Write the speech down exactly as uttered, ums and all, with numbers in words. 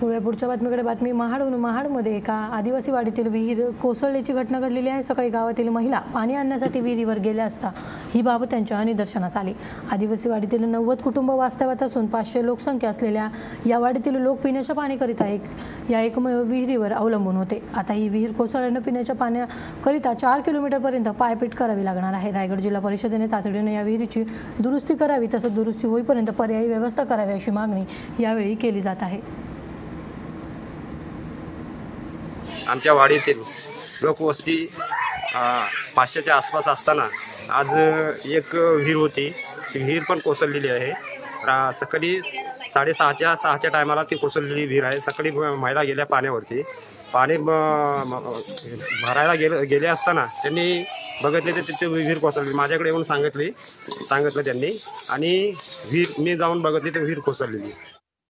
पुढे पुढच्या बातमीकडे बातमी महाडहून महाडमध्ये एका आदिवासी वाडीतील विहीर कोसळल्याची घटना घडलेली आहे। सकाळी गावातील महिला पाणी आणण्यासाठी विहिरीवर गेल्या असता ही बाब त्यांच्या निदर्शनास आली। आदिवासी वाडीतील नव्वद कुटुंब वास्तव्यात असून पाचशे लोकसंख्या असलेल्या या वाडीतील लोक पिण्याच्या पाण्याकरिता एक या एकमेव विहिरीवर अवलंबून होते। आता ही विहीर कोसळल्याने पिण्याच्या पाण्याकरिता चार किलोमीटरपर्यंत पायपीट करावी लागणार आहे। रायगड जिल्हा परिषदेने तातडीने या विहिरीची दुरुस्ती करावी, तसंच दुरुस्ती होईपर्यंत पर्यायी व्यवस्था करावी अशी मागणी यावेळी केली जात आहे। आमच्या वाडीतील लोकवस्ती पाचशेच्या आसपास असताना आज एक विहीर होती, ती विहीर पण कोसळलेली आहे। सकाळी साडेसहाच्या सहाच्या टायमाला ती कोसळलेली विहीर आहे। सकाळी महिला गेल्या पाण्यावरती, पाणी भरायला गेले गेले असताना त्यांनी बघितले तर तिथे विहीर कोसळली। माझ्याकडे येऊन सांगितली सांगितलं त्यांनी आणि विहीर मी जाऊन बघितली तर विहीर कोसळलेली।